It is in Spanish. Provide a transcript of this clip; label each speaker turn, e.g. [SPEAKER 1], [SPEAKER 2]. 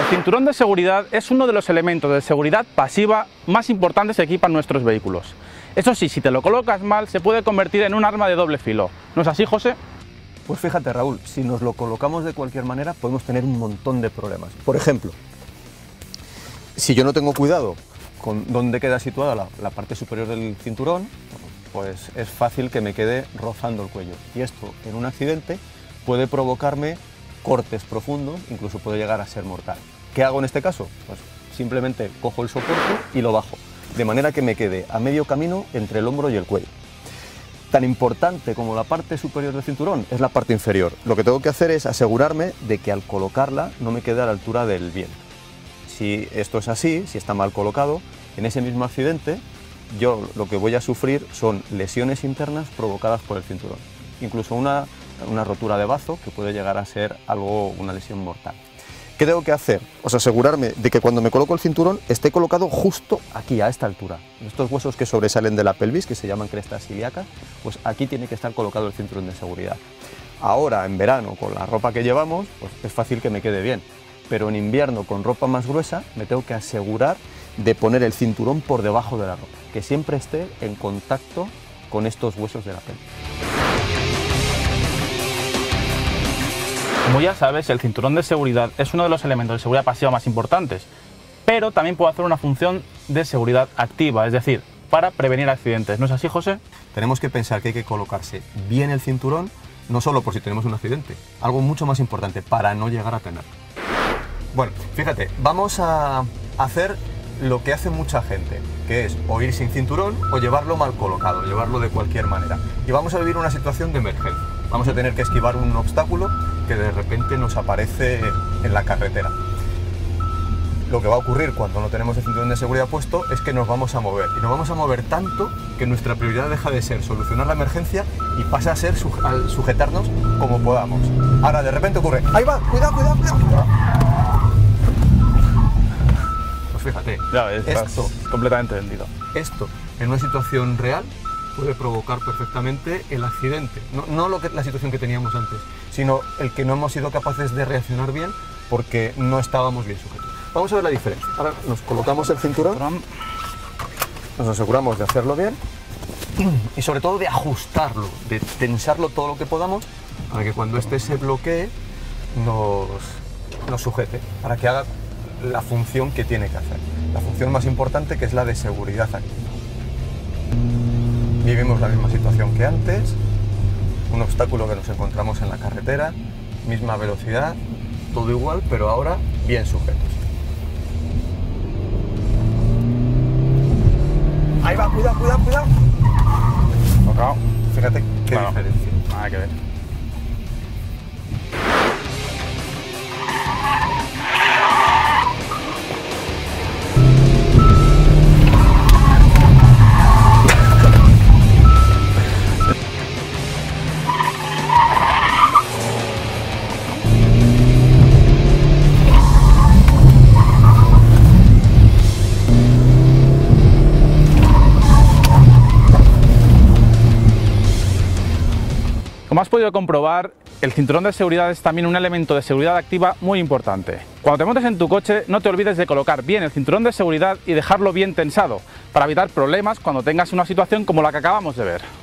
[SPEAKER 1] cinturón de seguridad es uno de los elementos de seguridad pasiva más importantes que equipan nuestros vehículos. Eso sí, si te lo colocas mal, se puede convertir en un arma de doble filo. ¿No es así, José?
[SPEAKER 2] Pues fíjate, Raúl, si nos lo colocamos de cualquier manera podemos tener un montón de problemas. Por ejemplo, si yo no tengo cuidado con dónde queda situada la parte superior del cinturón, pues es fácil que me quede rozando el cuello. Y esto, en un accidente, puede provocarme cortes profundos, incluso puede llegar a ser mortal. ¿Qué hago en este caso? Pues simplemente cojo el soporte y lo bajo, de manera que me quede a medio camino entre el hombro y el cuello. Tan importante como la parte superior del cinturón es la parte inferior. Lo que tengo que hacer es asegurarme de que al colocarla no me quede a la altura del vientre. Si esto es así, si está mal colocado, en ese mismo accidente yo lo que voy a sufrir son lesiones internas provocadas por el cinturón. Incluso una rotura de bazo que puede llegar a ser una lesión mortal. ¿Qué tengo que hacer? Pues asegurarme de que cuando me coloco el cinturón esté colocado justo aquí, a esta altura. Estos huesos que sobresalen de la pelvis, que se llaman crestas ilíacas, pues aquí tiene que estar colocado el cinturón de seguridad. Ahora, en verano, con la ropa que llevamos, pues es fácil que me quede bien. Pero en invierno, con ropa más gruesa, me tengo que asegurar de poner el cinturón por debajo de la ropa, que siempre esté en contacto con estos huesos de la pelvis.
[SPEAKER 1] Como ya sabes, el cinturón de seguridad es uno de los elementos de seguridad pasiva más importantes, pero también puede hacer una función de seguridad activa, es decir, para prevenir accidentes. ¿No es así, José?
[SPEAKER 2] Tenemos que pensar que hay que colocarse bien el cinturón, no solo por si tenemos un accidente, algo mucho más importante, para no llegar a tener. Bueno, fíjate, vamos a hacer lo que hace mucha gente, que es o ir sin cinturón o llevarlo mal colocado, llevarlo de cualquier manera. Y vamos a vivir una situación de emergencia. Vamos a tener que esquivar un obstáculo que de repente nos aparece en la carretera. Lo que va a ocurrir cuando no tenemos el cinturón de seguridad puesto es que nos vamos a mover. Y nos vamos a mover tanto que nuestra prioridad deja de ser solucionar la emergencia y pasa a ser sujetarnos como podamos. Ahora de repente ocurre, ¡ahí va! ¡Cuidado, cuidado, cuidado! Pues fíjate,
[SPEAKER 1] Ya, esto completamente vendido.
[SPEAKER 2] Esto en una situación real puede provocar perfectamente el accidente. No la situación que teníamos antes, sino el que no hemos sido capaces de reaccionar bien porque no estábamos bien sujetos. Vamos a ver la diferencia. Ahora nos colocamos el cinturón, nos aseguramos de hacerlo bien y sobre todo de ajustarlo, de tensarlo todo lo que podamos para que cuando este se bloquee nos sujete, para que haga la función que tiene que hacer. La función más importante, que es la de seguridad activa. Vivimos la misma situación que antes, un obstáculo que nos encontramos en la carretera, misma velocidad, todo igual, pero ahora bien sujetos. Ahí va, cuidado, cuidado, cuidado.
[SPEAKER 1] Tocado.
[SPEAKER 2] Fíjate qué diferencia.
[SPEAKER 1] Nada que ver. Como has podido comprobar, el cinturón de seguridad es también un elemento de seguridad activa muy importante. Cuando te montes en tu coche, no te olvides de colocar bien el cinturón de seguridad y dejarlo bien tensado, para evitar problemas cuando tengas una situación como la que acabamos de ver.